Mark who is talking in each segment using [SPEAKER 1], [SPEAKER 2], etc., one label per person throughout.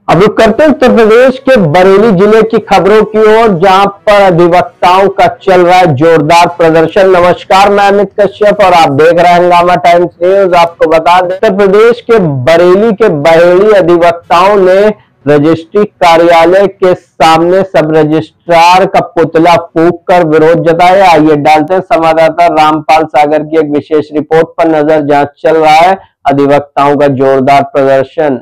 [SPEAKER 1] अब रुक करते हैं उत्तर प्रदेश के बरेली जिले की खबरों की ओर, जहां पर अधिवक्ताओं का चल रहा है जोरदार प्रदर्शन। नमस्कार, मैं अमित कश्यप और आप देख रहे हैं हंगामा टाइम्स न्यूज। आपको बता दें, उत्तर प्रदेश के बरेली के बहेड़ी अधिवक्ताओं ने रजिस्ट्री कार्यालय के सामने सब रजिस्ट्रार का पुतला फूंक कर विरोध जताया। आइए डालते हैं संवाददाता रामपाल सागर की एक विशेष रिपोर्ट पर नजर, जहां चल रहा है अधिवक्ताओं का जोरदार प्रदर्शन।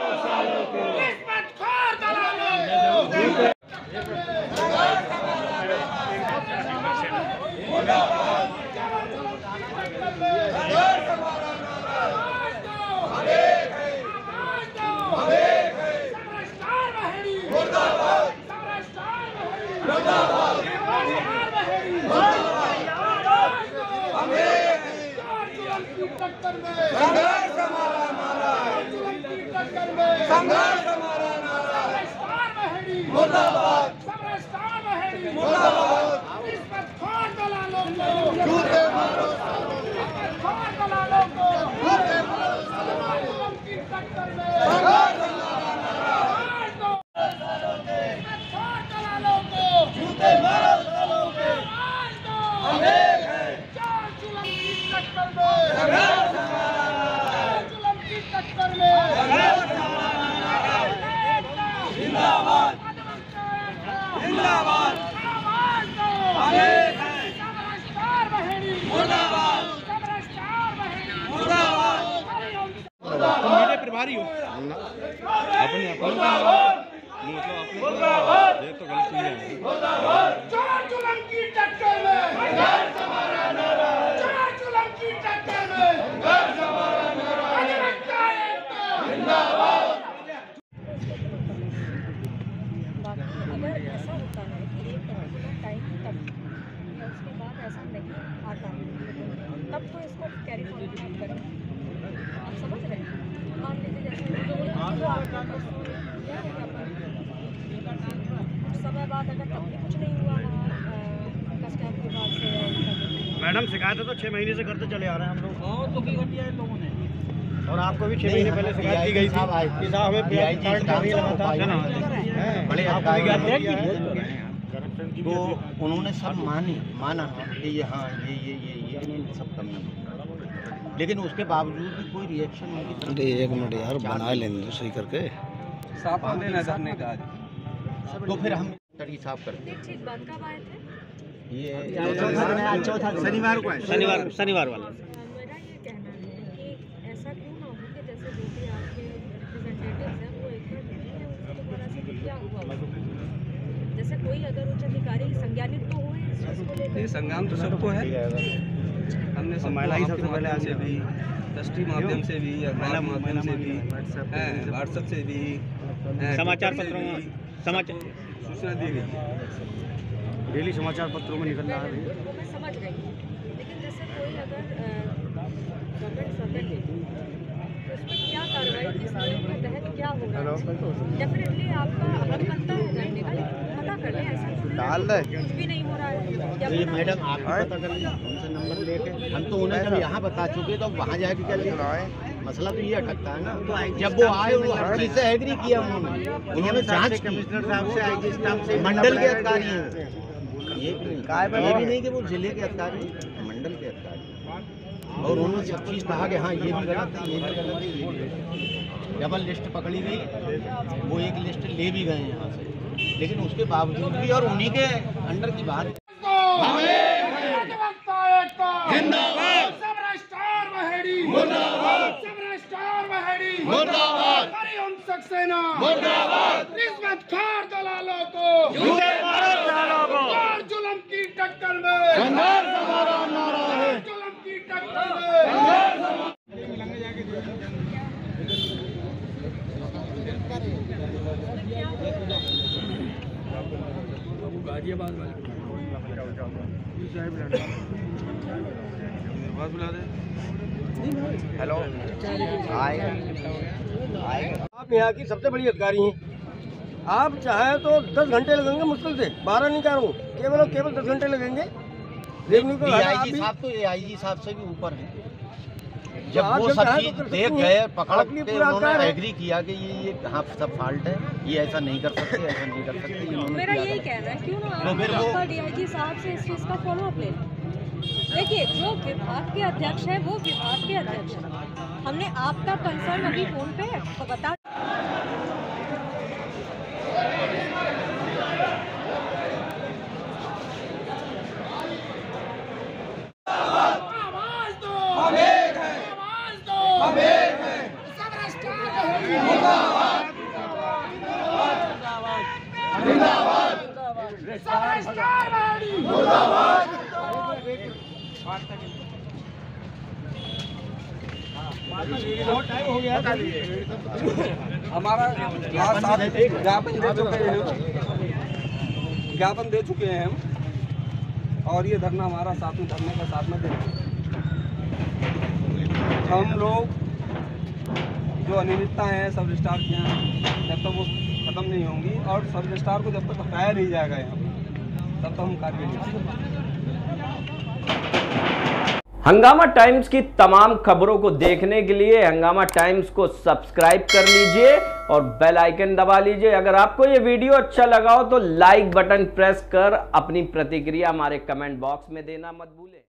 [SPEAKER 2] प्रभारी हो अपने ये तो गलत है।
[SPEAKER 3] चार जुल्म की टक्कर में संघर्ष हमारा नारा है। चार जुल्म की टक्कर में संघर्ष हमारा नारा है। अधिवक्ता एकता जिंदाबाद।
[SPEAKER 4] अगर ऐसा होता है कि एक टाइम तक या उसके बाद ऐसा नहीं आता तब तो इसको कैरी फॉरवर्ड करें। आप समझ रहे हैं? मान लीजिए जैसे समय बाद अगर तब भी कुछ नहीं हुआ कस्टम के बाद से
[SPEAKER 2] मैडम शिकायत तो 6 महीने से करते चले आ रहे हैं हम लोग। तो की घटी है लोगों ने, और आपको भी 6 महीने पहले शिकायत की गई थी कि साहब हमें बड़े
[SPEAKER 5] तो उन्होंने सब माना कि ये हाँ ये सब कमी है, लेकिन उसके बावजूद भी कोई रिएक्शन उनकी तरफ।
[SPEAKER 6] एक मिनट यार, बना लेंगे सही करके
[SPEAKER 2] साफ देना करने का।
[SPEAKER 5] तो फिर हम तड़ी साफ करते हैं।
[SPEAKER 4] बात कब आए थे?
[SPEAKER 5] ये
[SPEAKER 2] शनिवार को है, शनिवार वाला।
[SPEAKER 4] मेरा ये कहना है कि ऐसा क्यों ना हो कि जैसे जो भी आपके रिप्रेजेंटेटिव्स हैं वो एक बार मिले हैं, उनसे दोबारा से क्या हुआ, जैसे कोई अगर उच्च अधिकारी संज्ञानित तो हुए इस चीज़ को लेकर।
[SPEAKER 7] संज्ञान तो सबको है। हमने महिला सबसे पहले से भी, ट्रस्टी माध्यम से भी, अखबार माध्यम से भी, व्हाट्सएप से भी,
[SPEAKER 2] समाचार पत्रों में समाचार
[SPEAKER 7] सूचना दी गई।
[SPEAKER 2] डेली समाचार पत्रों में निकल रहा है।
[SPEAKER 4] वो मैं समझ गई, लेकिन जैसे कोई अगर गवर्नमेंट सर्वेंट है तो उसमें क्या कार्रवाई, किस नियम के तहत क्या हो रहा है, डेफिनेटली आपका हक बनता है जानने का, लेकिन पता कर लें। ऐसा डाल दे कुछ भी नहीं हो रहा है।
[SPEAKER 5] तो ये मैडम आप पता कर लीजिए उनसे नंबर लेके। हम तो उन्हें जब यहाँ बता चुके तो वहाँ जाके क्या लेना है, मसला तो ये अटकता है ना। जब वो आए वो हर चीज़ से एग्री किया, उन्होंने जांच की।
[SPEAKER 2] कमिश्नर साहब से, आईजी स्टाफ से,
[SPEAKER 5] मंडल के अधिकारी हैं ये भी नहीं कि वो जिले के अधिकारी, मंडल के अधिकारी, और उन्होंने सब चीज़ कहा कि हाँ ये भी गलत है, ये भी गलत है, ये भी गलत है। डबल लिस्ट पकड़ी गई, वो एक लिस्ट ले भी गए यहाँ से, लेकिन उसके बावजूद भी और उन्हीं के अंडर की बात।
[SPEAKER 3] अधिवक्ता एकता जिंदाबाद। समरस्टार बहेड़ी मुर्दाबाद। समरस्टार बहेड़ी मुर्दाबाद। हरिवंश सक्सेना मुर्दाबाद। रिश्वतखोर दलालों को झूठे मारो दलालों को। चार जुल्म की टक्कर में संघर्ष हमारा नारा है। जुल्म की टक्कर में संघर्ष हमारा। गाजियाबाद वाले बुला दे। हेलो,
[SPEAKER 8] आप यहाँ की सबसे बड़ी अधिकारी हैं। आप चाहे तो 10 घंटे लगेंगे, मुश्किल से 12 नहीं कह रहा हूँ, केवल 10 घंटे लगेंगे।
[SPEAKER 5] डीआईजी साहब तो एआईजी साहब से भी ऊपर है। जब
[SPEAKER 8] आप
[SPEAKER 5] वो
[SPEAKER 8] जब
[SPEAKER 5] सब
[SPEAKER 8] चाहें
[SPEAKER 5] चीज
[SPEAKER 8] तो कर
[SPEAKER 5] देख
[SPEAKER 8] सकती
[SPEAKER 5] गए
[SPEAKER 8] हैं।
[SPEAKER 5] पकड़
[SPEAKER 8] आपके लिए
[SPEAKER 5] के
[SPEAKER 8] पूरा
[SPEAKER 5] उन्होंने
[SPEAKER 8] अधिकार है।
[SPEAKER 5] एग्री किया कि ये हाँ सब फॉल्ट है, ये ऐसा नहीं कर सकते, ऐसा नहीं कर सकते, इन्होंने
[SPEAKER 4] मेरा
[SPEAKER 5] किया
[SPEAKER 4] यही
[SPEAKER 5] था।
[SPEAKER 4] कहना है, क्यों ना
[SPEAKER 5] तो फिर वो-
[SPEAKER 4] आपका डीआईजी साहब से इस चीज़ का फॉलो अप ले लें। देखिए, जो विभाग के अध्यक्ष है वो विभाग के अध्यक्ष है। हमने आपका कंसर्न अभी फोन पे बता
[SPEAKER 3] आवाज दो, हम एक हैं, आवाज दो, हम एक हैं, सब राष्ट्र जिंदाबाद, जिंदाबाद, सब राष्ट्र जिंदाबाद।
[SPEAKER 7] हमारा यहाँ साथ ज्ञापन दे चुके हैं हम, और ये धरना हमारा साथ में धरने का साथ में दे हम लोग जो अनियमितता है सब रजिस्ट्रार के यहाँ, जब तक वो ख़त्म नहीं होंगी और सब रजिस्ट्रार को जब तक हटाया नहीं जाएगा यहाँ तब तक हम कार्य नहीं करेंगे।
[SPEAKER 1] हंगामा टाइम्स की तमाम खबरों को देखने के लिए हंगामा टाइम्स को सब्सक्राइब कर लीजिए और बेल आइकन दबा लीजिए। अगर आपको ये वीडियो अच्छा लगा हो तो लाइक बटन प्रेस कर अपनी प्रतिक्रिया हमारे कमेंट बॉक्स में देना मत भूलें।